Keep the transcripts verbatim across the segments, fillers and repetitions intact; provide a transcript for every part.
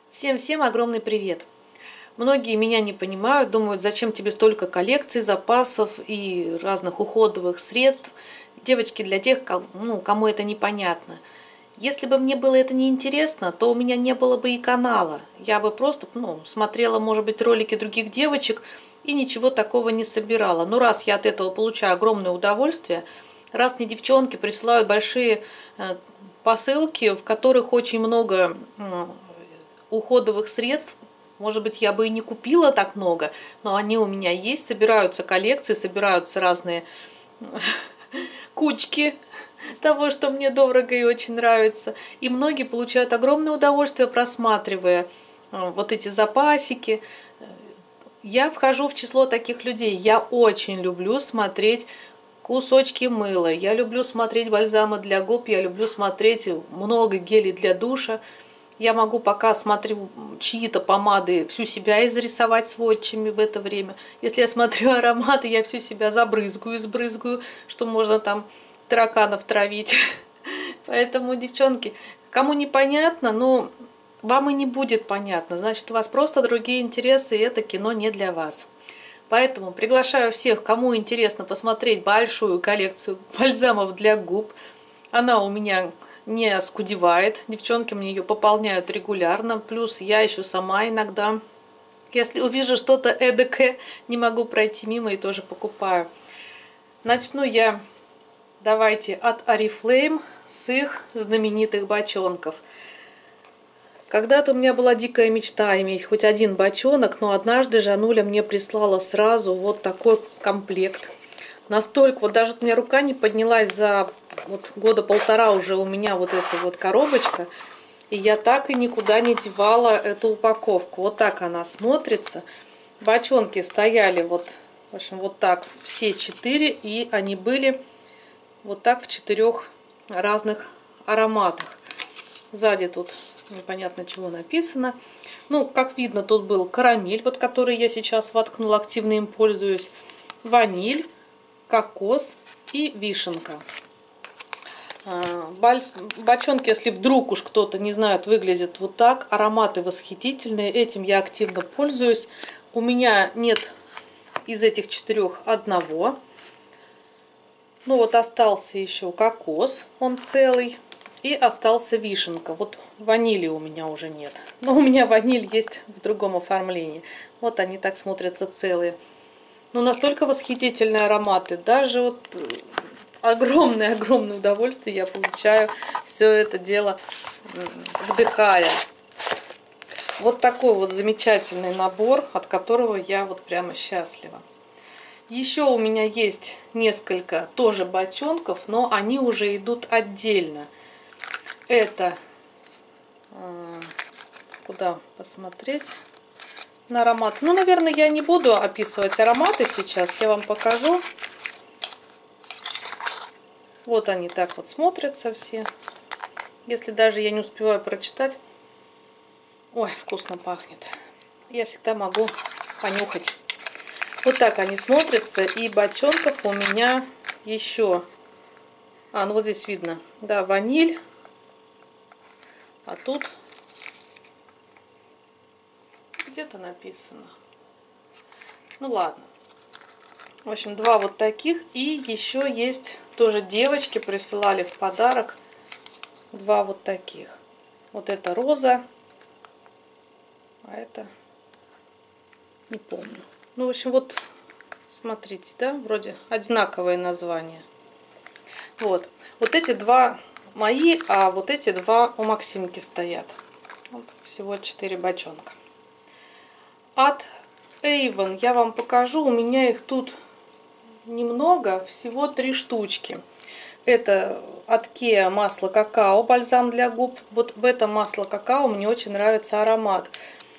Всем-всем огромный привет! Многие меня не понимают, думают, зачем тебе столько коллекций, запасов и разных уходовых средств. Девочки, для тех, кому, ну, кому это непонятно. Если бы мне было это неинтересно, то у меня не было бы и канала. Я бы просто ну, смотрела, может быть, ролики других девочек и ничего такого не собирала. Но раз я от этого получаю огромное удовольствие, раз мне девчонки присылают большие посылки, в которых очень много уходовых средств, может быть, я бы и не купила так много, но они у меня есть, собираются коллекции, собираются разные кучки того, что мне дорого и очень нравится. И многие получают огромное удовольствие, просматривая вот эти запасики. Я вхожу в число таких людей. Я очень люблю смотреть кусочки мыла, я люблю смотреть бальзамы для губ, я люблю смотреть много гелей для душа. Я могу, пока смотрю чьи-то помады, всю себя изрисовать сводчами в это время. Если я смотрю ароматы, я всю себя забрызгаю, сбрызгаю, что можно там тараканов травить. Поэтому, девчонки, кому непонятно, ну, вам и не будет понятно. Значит, у вас просто другие интересы, и это кино не для вас. Поэтому приглашаю всех, кому интересно посмотреть большую коллекцию бальзамов для губ. Она у меня не оскудевает. Девчонки мне ее пополняют регулярно. Плюс я еще сама иногда, если увижу что-то эдакое, не могу пройти мимо и тоже покупаю. Начну я, давайте, от Oriflame с их знаменитых бочонков. Когда-то у меня была дикая мечта иметь хоть один бочонок, но однажды Жануля мне прислала сразу вот такой комплект. Настолько, вот даже у меня рука не поднялась за вот года полтора уже у меня вот эта вот коробочка. И я так и никуда не девала эту упаковку. Вот так она смотрится. Бочонки стояли вот, в общем, вот так все четыре. И они были вот так в четырех разных ароматах. Сзади тут непонятно чего написано. Ну, как видно, тут был карамель, вот который я сейчас воткнула, активно им пользуюсь. Ваниль, кокос и вишенка. Бочонки, если вдруг уж кто-то не знает, выглядят вот так. Ароматы восхитительные, этим я активно пользуюсь. У меня нет из этих четырех одного. Ну вот остался еще кокос, он целый. И остался вишенка. Вот ванили у меня уже нет. Но у меня ваниль есть в другом оформлении. Вот они так смотрятся целые. Ну, настолько восхитительные ароматы. Даже вот огромное-огромное удовольствие я получаю все это дело вдыхая. Вот такой вот замечательный набор, от которого я вот прямо счастлива. Еще у меня есть несколько тоже бочонков, но они уже идут отдельно. Это, куда посмотреть на аромат. Ну, наверное, я не буду описывать ароматы сейчас. Я вам покажу. Вот они так вот смотрятся все. Если даже я не успеваю прочитать. Ой, вкусно пахнет. Я всегда могу понюхать. Вот так они смотрятся. И бочонков у меня еще. А, ну вот здесь видно. Да, ваниль. А тут где-то написано. Ну ладно. В общем, два вот таких. И еще есть, тоже девочки присылали в подарок два вот таких. Вот это роза. А это не помню. Ну, в общем, вот смотрите, да, вроде одинаковые названия. Вот. Вот эти два мои, а вот эти два у Максимки стоят. Вот всего четыре бочонка. От Avon я вам покажу. У меня их тут немного, всего три штучки. Это от Kea масло какао, бальзам для губ. Вот в этом масло какао мне очень нравится аромат.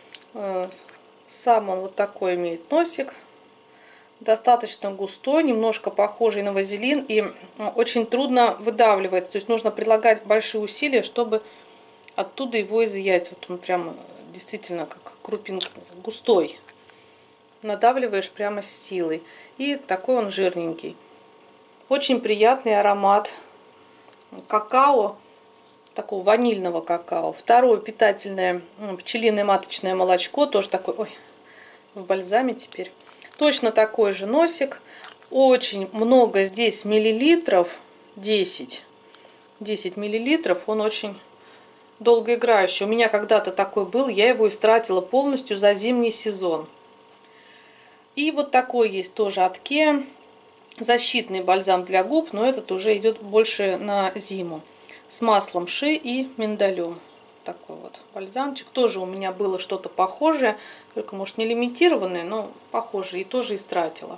Сам он вот такой имеет носик. Достаточно густой, немножко похожий на вазелин, и очень трудно выдавливается. То есть нужно прилагать большие усилия, чтобы оттуда его изъять. Вот он прямо действительно как крупинка, густой. Надавливаешь прямо с силой. И такой он жирненький. Очень приятный аромат. Какао такого ванильного какао. Второе питательное пчелиное маточное молочко, тоже такой, ой, в бальзаме теперь. Точно такой же носик. Очень много здесь миллилитров, десять. десять миллилитров, он очень долгоиграющий. У меня когда-то такой был, я его истратила полностью за зимний сезон. И вот такой есть тоже от Кеа. Защитный бальзам для губ, но этот уже идет больше на зиму. С маслом ши и миндалем. Такой вот бальзамчик. Тоже у меня было что-то похожее, только может не лимитированное, но похожее. И тоже истратила.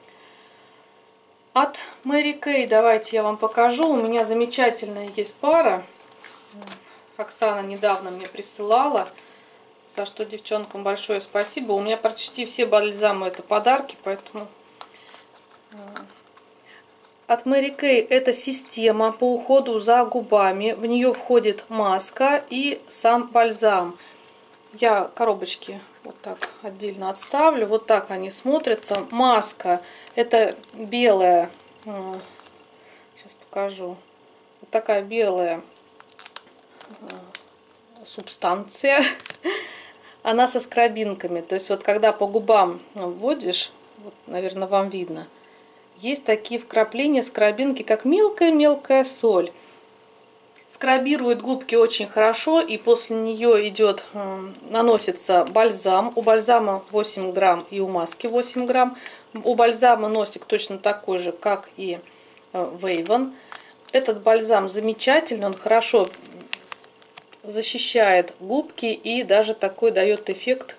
От Mary Kay давайте я вам покажу. У меня замечательная есть пара. Оксана недавно мне присылала. За что девчонкам большое спасибо. У меня почти все бальзамы это подарки, поэтому... От Mary Kay это система по уходу за губами. В нее входит маска и сам бальзам. Я коробочки вот так отдельно отставлю. Вот так они смотрятся. Маска это белая. Сейчас покажу. Вот такая белая субстанция. Она со скрабинками. То есть вот когда по губам вводишь, вот, наверное, вам видно. Есть такие вкрапления скрабинки, как мелкая-мелкая соль. Скрабирует губки очень хорошо, и после нее идет, наносится бальзам. У бальзама восемь грамм и у маски восемь грамм. У бальзама носик точно такой же, как и Вейвен. Этот бальзам замечательный, он хорошо защищает губки и даже такой дает эффект,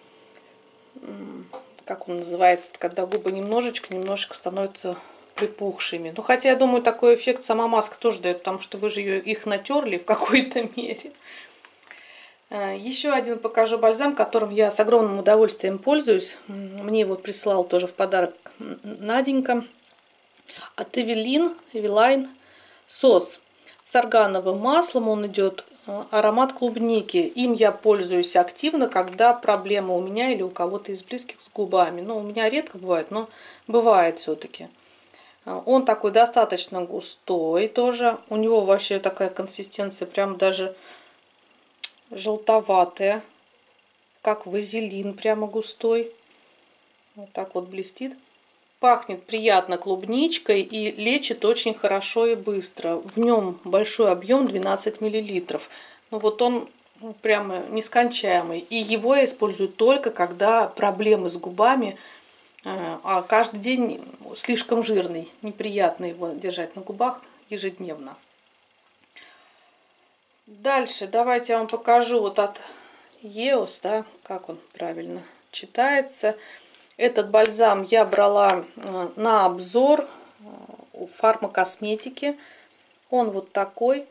как он называется, когда губы немножечко-немножечко становятся припухшими. Ну, хотя, я думаю, такой эффект сама маска тоже дает, потому что вы же ее, их натерли в какой-то мере. Еще один покажу бальзам, которым я с огромным удовольствием пользуюсь. Мне его прислал тоже в подарок Наденька. От Eveline, Eveline Сос. С органовым маслом он идет. Аромат клубники. Им я пользуюсь активно, когда проблемы у меня или у кого-то из близких с губами. Ну, у меня редко бывает, но бывает все-таки. Он такой достаточно густой тоже. У него вообще такая консистенция, прям даже желтоватая, как вазелин, прямо густой. Вот так вот блестит. Пахнет приятно клубничкой и лечит очень хорошо и быстро. В нем большой объем, двенадцать миллилитров. Но вот он прямо нескончаемый. И его я использую только когда проблемы с губами, а каждый день слишком жирный. Неприятно его держать на губах ежедневно. Дальше давайте я вам покажу вот от Еос, да, как он правильно читается. Этот бальзам я брала на обзор у фармакосметики. Он вот такой.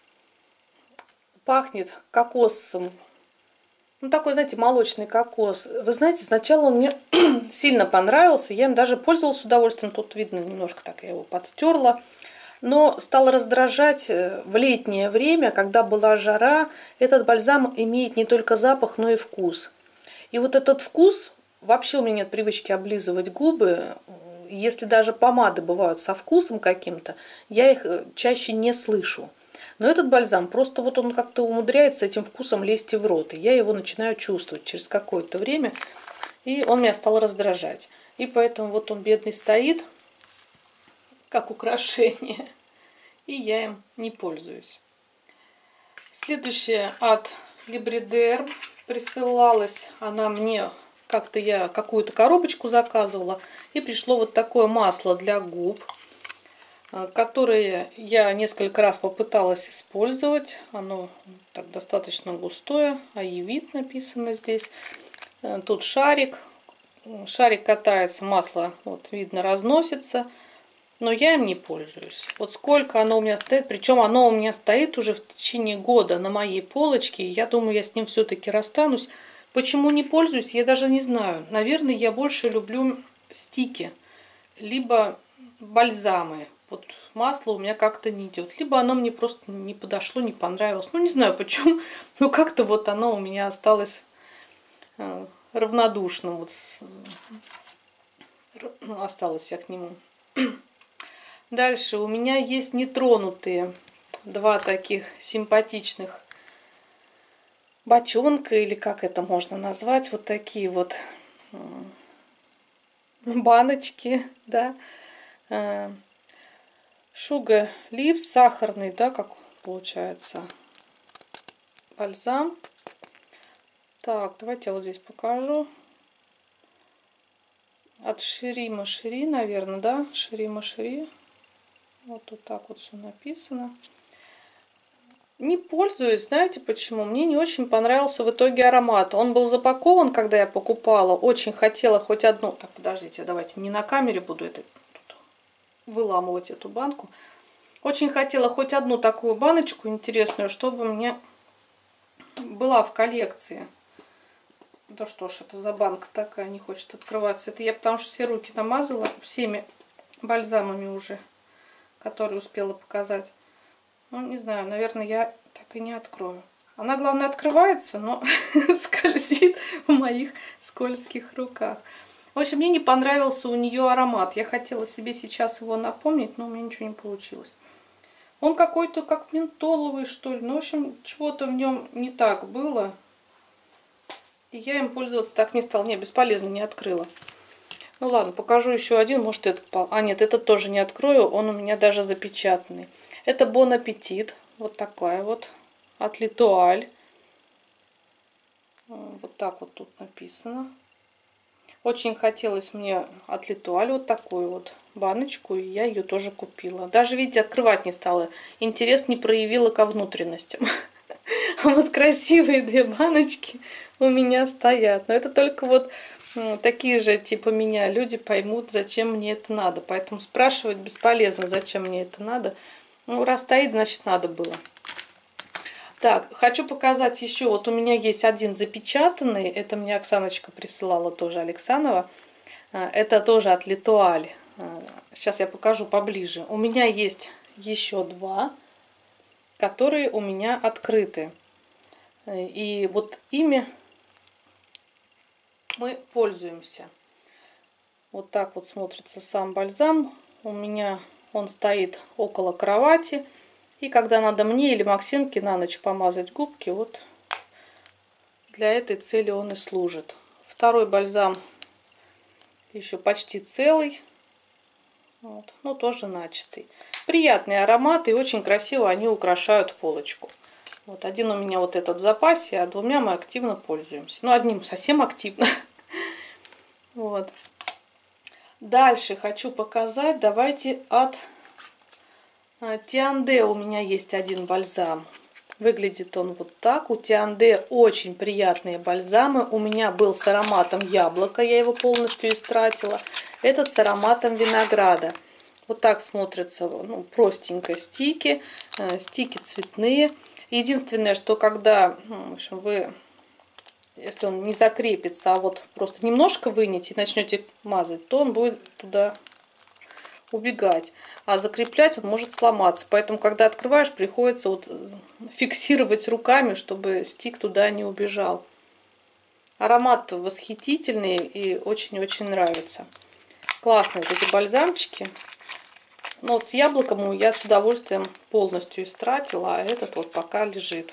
Пахнет кокосом. Ну, такой, знаете, молочный кокос. Вы знаете, сначала он мне сильно понравился. Я им даже пользовалась с удовольствием. Тут видно, немножко так я его подстерла. Но стал раздражать в летнее время, когда была жара. Этот бальзам имеет не только запах, но и вкус. И вот этот вкус... Вообще у меня нет привычки облизывать губы. Если даже помады бывают со вкусом каким-то, я их чаще не слышу. Но этот бальзам, просто вот он как-то умудряется этим вкусом лезть в рот. И я его начинаю чувствовать через какое-то время. И он меня стал раздражать. И поэтому вот он бедный стоит, как украшение. И я им не пользуюсь. Следующее от Libriderm. Присылалась она мне... Как-то я какую-то коробочку заказывала, и пришло вот такое масло для губ, которое я несколько раз попыталась использовать. Оно так достаточно густое, Аевит написано здесь. Тут шарик. Шарик катается, масло, вот видно, разносится. Но я им не пользуюсь. Вот сколько оно у меня стоит, причем оно у меня стоит уже в течение года на моей полочке. И я думаю, я с ним все-таки расстанусь. Почему не пользуюсь, я даже не знаю. Наверное, я больше люблю стики, либо бальзамы. Вот масло у меня как-то не идет. Либо оно мне просто не подошло, не понравилось. Ну, не знаю почему, но как-то вот оно у меня осталось э, равнодушным. Вот с, ну, осталось я к нему. Дальше у меня есть нетронутые два таких симпатичных бочонка, или как это можно назвать, вот такие вот баночки, да. Sugar Lips, сахарный, да, как получается, бальзам. Так, давайте я вот здесь покажу. От Шери Машери, наверное, да, Шери Машери. Вот тут так вот все написано. Не пользуюсь, знаете почему? Мне не очень понравился в итоге аромат. Он был запакован, когда я покупала. Очень хотела хоть одну. Так, подождите, давайте не на камере буду это тут выламывать, эту банку. Очень хотела хоть одну такую баночку интересную, чтобы мне была в коллекции. Да что ж это за банка такая, не хочет открываться. Это я потому что все руки намазала всеми бальзамами уже, которые успела показать. Ну, не знаю, наверное, я так и не открою. Она, главное, открывается, но скользит в моих скользких руках. В общем, мне не понравился у нее аромат. Я хотела себе сейчас его напомнить, но у меня ничего не получилось. Он какой-то как ментоловый, что ли. Ну, в общем, чего-то в нем не так было. И я им пользоваться так не стала. Не, бесполезно, не открыла. Ну ладно, покажу еще один. Может, этот... А, нет, этот тоже не открою. Он у меня даже запечатанный. Это Bon Appetit. Вот такая вот. От L'Etoile. Вот так вот тут написано. Очень хотелось мне от L'Etoile вот такую вот баночку. И я ее тоже купила. Даже, видите, открывать не стала. Интерес не проявила ко внутренностям. А вот красивые две баночки у меня стоят. Но это только вот ну, такие же типа меня люди поймут, зачем мне это надо. Поэтому спрашивать бесполезно, зачем мне это надо. Ну, раз стоит, значит, надо было. Так, хочу показать еще. Вот у меня есть один запечатанный. Это мне Оксаночка присылала тоже, Александрова. Это тоже от L'Etoile. Сейчас я покажу поближе. У меня есть еще два, которые у меня открыты. И вот ими мы пользуемся. Вот так вот смотрится сам бальзам. У меня он стоит около кровати. И когда надо мне или Максимке на ночь помазать губки, вот для этой цели он и служит. Второй бальзам еще почти целый. Вот, но тоже начатый. Приятный аромат и очень красиво они украшают полочку. Вот один у меня вот этот в запасе, а двумя мы активно пользуемся. Ну, одним совсем активно. Вот. Дальше хочу показать. Давайте от Тианде у меня есть один бальзам. Выглядит он вот так. У Тианде очень приятные бальзамы. У меня был с ароматом яблока. Я его полностью истратила. Этот с ароматом винограда. Вот так смотрятся, ну, простенько стики. Стики цветные. Единственное, что когда, ну, в общем, вы, если он не закрепится, а вот просто немножко вынете и начнете мазать, то он будет туда убегать. А закреплять он может сломаться. Поэтому, когда открываешь, приходится вот фиксировать руками, чтобы стик туда не убежал. Аромат восхитительный и очень-очень нравится. Классные вот эти бальзамчики. Но вот с яблоком я с удовольствием полностью истратила, а этот вот пока лежит.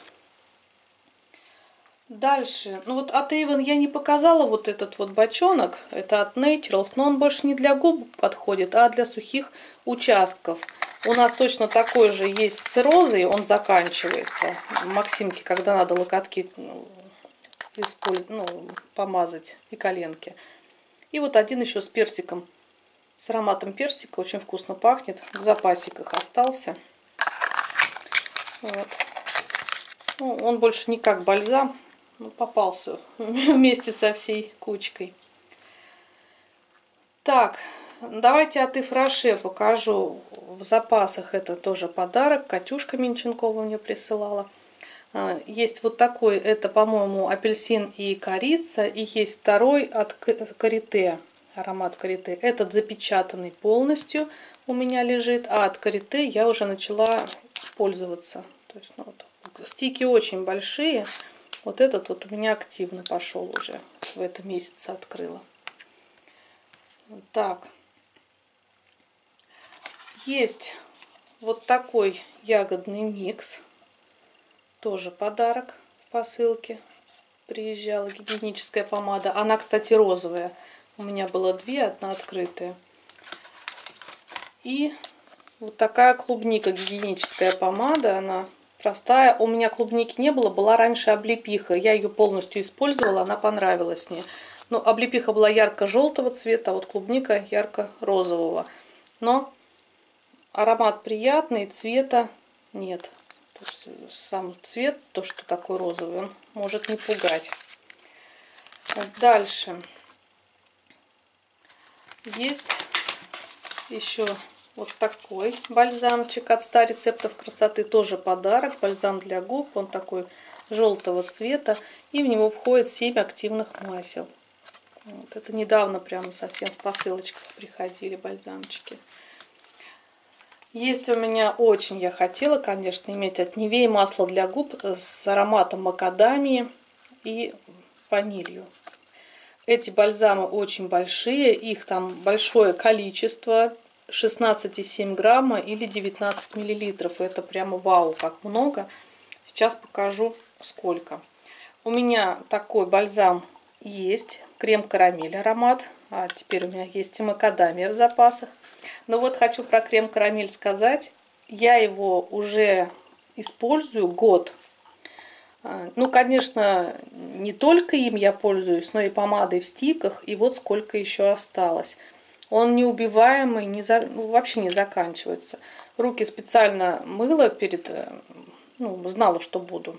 Дальше, ну вот от Avon я не показала вот этот вот бочонок, это от Naturals, но он больше не для губ подходит, а для сухих участков. У нас точно такой же есть с розой, он заканчивается. Максимке, когда надо локотки ну, помазать и коленки. И вот один еще с персиком, с ароматом персика, очень вкусно пахнет, в запасиках остался. Вот. Ну, он больше не как бальзам. Попался вместе со всей кучкой. Так, давайте от Ифраше покажу. В запасах это тоже подарок. Катюшка Минченкова мне присылала. Есть вот такой, это, по-моему, апельсин и корица. И есть второй от Карите, аромат Карите. Этот запечатанный полностью у меня лежит. А от Карите я уже начала пользоваться. То есть, ну, вот, стики очень большие. Вот этот вот у меня активно пошел уже. В этом месяце открыла. Так. Есть Вот такой ягодный микс. Тоже подарок в посылке. Приезжала гигиеническая помада. Она, кстати, розовая. У меня было две, одна открытая. И вот такая клубника, гигиеническая помада. Она простая. У меня клубники не было. Была раньше облепиха. Я ее полностью использовала. Она понравилась мне. Но облепиха была ярко-желтого цвета, а вот клубника ярко-розового. Но аромат приятный, цвета нет. То есть сам цвет, то, что такой розовый, он может не пугать. Дальше. Есть еще вот такой бальзамчик от ста рецептов красоты. Тоже подарок. Бальзам для губ. Он такой желтого цвета. И в него входит семь активных масел. Вот. Это недавно прямо совсем в посылочках приходили бальзамчики. Есть у меня очень, я хотела, конечно, иметь от Нивеи масло для губ с ароматом макадамии и ванилью. Эти бальзамы очень большие, их там большое количество, шестнадцать и семь грамма или девятнадцать миллилитров. Это прямо вау, как много. Сейчас покажу сколько. У меня такой бальзам есть, крем-карамель аромат. А теперь у меня есть и макадамия в запасах. Но вот хочу про крем-карамель сказать. Я его уже использую год. Ну, конечно, не только им я пользуюсь, но и помадой в стиках. И вот сколько еще осталось. Он неубиваемый, не за... ну, вообще не заканчивается. Руки специально мыла перед... Ну, знала, что буду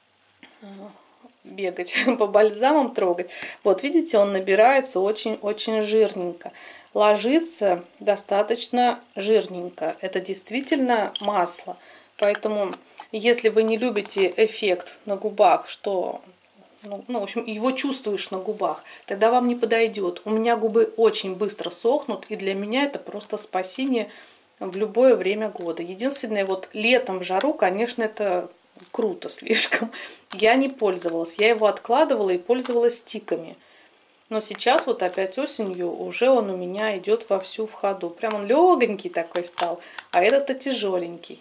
бегать по бальзамам, трогать. Вот, видите, он набирается очень-очень жирненько. Ложится достаточно жирненько. Это действительно масло. Поэтому, если вы не любите эффект на губах, что, ну, ну, в общем, его чувствуешь на губах, тогда вам не подойдет. У меня губы очень быстро сохнут, и для меня это просто спасение в любое время года. Единственное, вот летом в жару, конечно, это круто слишком. Я не пользовалась. Я его откладывала и пользовалась стиками. Но сейчас вот опять осенью уже он у меня идет вовсю в ходу. Прям он легонький такой стал, а этот-то тяжеленький.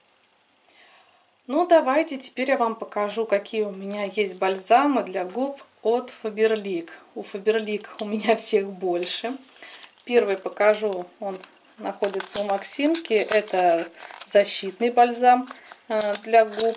Ну давайте теперь я вам покажу, какие у меня есть бальзамы для губ от Faberlic. У Faberlic у меня всех больше. Первый покажу, он находится у Максимки. Это защитный бальзам для губ.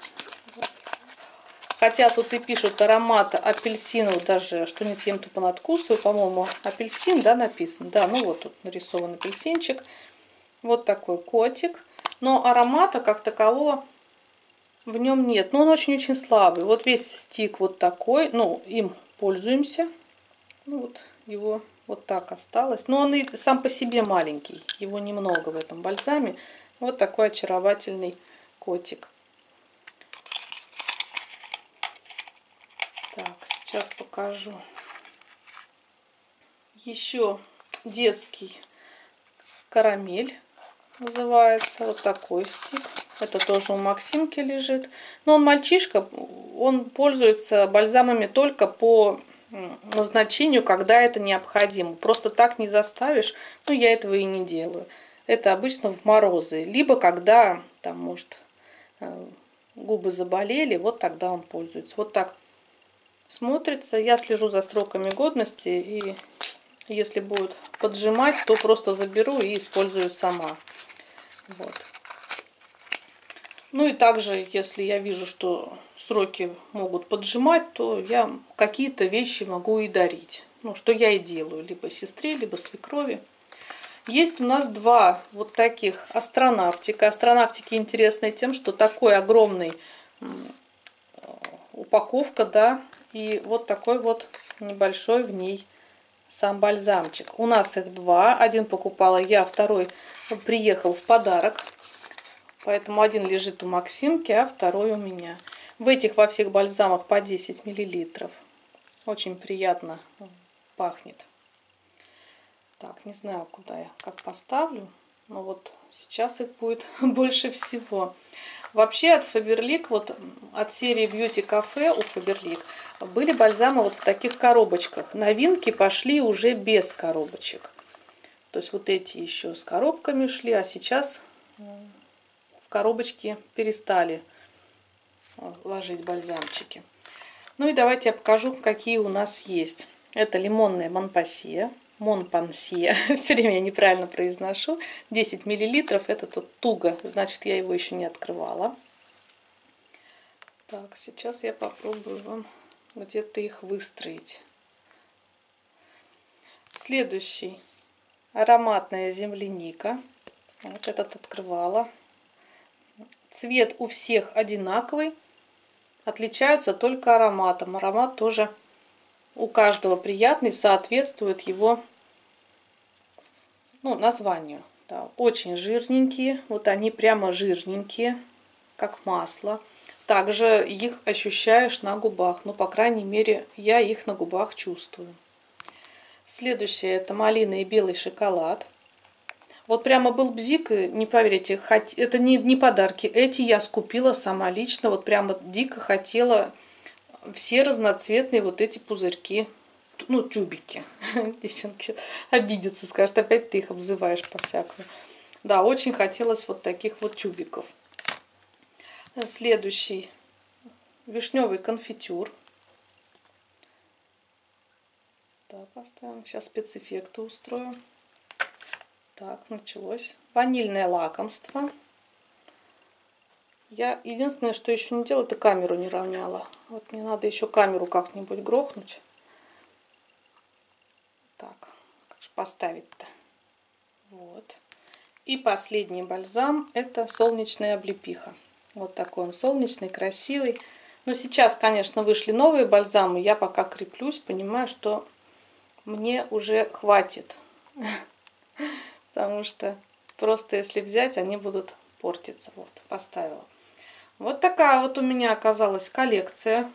Хотя тут и пишут аромат апельсинов, даже что не съем, то понадкусываю. По-моему, апельсин, да, написано. Да, ну вот тут нарисован апельсинчик. Вот такой котик. Но аромата как такового в нем нет. Но он очень-очень слабый. Вот весь стик вот такой. Ну, им пользуемся. Ну вот его вот так осталось. Но он и сам по себе маленький. Его немного в этом бальзаме. Вот такой очаровательный котик. Так, сейчас покажу. Еще детский карамель называется. Вот такой стик. Это тоже у Максимки лежит. Но он мальчишка. Он пользуется бальзамами только по назначению, когда это необходимо. Просто так не заставишь. Ну, я этого и не делаю. Это обычно в морозы. Либо когда, там, может, губы заболели, вот тогда он пользуется. Вот так смотрится. Я слежу за сроками годности, и если будет поджимать, то просто заберу и использую сама. Вот. Ну и также, если я вижу, что сроки могут поджимать, то я какие-то вещи могу и дарить. Ну, что я и делаю, либо сестре, либо свекрови. Есть у нас два вот таких астронавтика. Астронавтики интересны тем, что такой огромный упаковка, да, и вот такой вот небольшой в ней сам бальзамчик. У нас их два. Один покупала я, второй приехал в подарок. Поэтому один лежит у Максимки, а второй у меня. В этих во всех бальзамах по десять миллилитров. Очень приятно пахнет. Так, не знаю, куда я как поставлю. Но вот сейчас их будет больше всего. Вообще от Faberlic, вот от серии Beauty Cafe у Faberlic были бальзамы вот в таких коробочках. Новинки пошли уже без коробочек. То есть вот эти еще с коробками шли, а сейчас в коробочки перестали ложить бальзамчики. Ну и давайте я покажу, какие у нас есть. Это лимонная Монпансье. Монпансье. Все время я неправильно произношу. десять миллилитров. Это тут туго. Значит, я его еще не открывала. Так, сейчас я попробую вам где-то их выстроить. Следующий. Ароматная земляника. Вот этот открывала. Цвет у всех одинаковый. Отличаются только ароматом. Аромат тоже у каждого приятный, соответствует его, ну, названию. Да, очень жирненькие. Вот они прямо жирненькие, как масло. Также их ощущаешь на губах. Ну, по крайней мере, я их на губах чувствую. Следующее — это малина и белый шоколад. Вот прямо был бзик, не поверите, хот... это не, не подарки. Эти я скупила сама лично. Вот прямо дико хотела все разноцветные вот эти пузырьки. Ну, тюбики. Девчонки обидятся, скажут, опять ты их обзываешь по-всякому. Да, очень хотелось вот таких вот тюбиков. Следующий. Вишневый конфитюр. Так, поставим. Сейчас спецэффекты устрою. Так, началось. Ванильное лакомство. Я единственное, что еще не делала, это камеру не равняла. Вот мне надо еще камеру как-нибудь грохнуть. Так, как же поставить-то? Вот. И последний бальзам — это солнечная облепиха. Вот такой он солнечный, красивый. Но сейчас, конечно, вышли новые бальзамы. Я пока креплюсь, понимаю, что мне уже хватит. Потому что просто если взять, они будут портиться. Вот, поставила. Вот такая вот у меня оказалась коллекция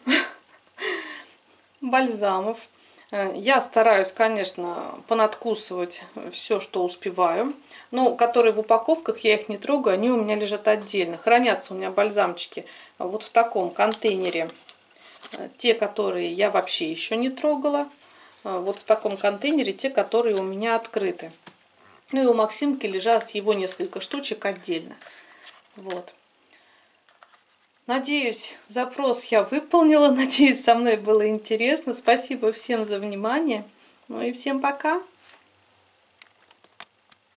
бальзамов. Я стараюсь, конечно, понадкусывать все, что успеваю. Но которые в упаковках, я их не трогаю, они у меня лежат отдельно. Хранятся у меня бальзамчики вот в таком контейнере. Те, которые я вообще еще не трогала. Вот в таком контейнере те, которые у меня открыты. Ну и у Максимки лежат его несколько штучек отдельно. Вот. Надеюсь, запрос я выполнила. Надеюсь, со мной было интересно. Спасибо всем за внимание. Ну и всем пока.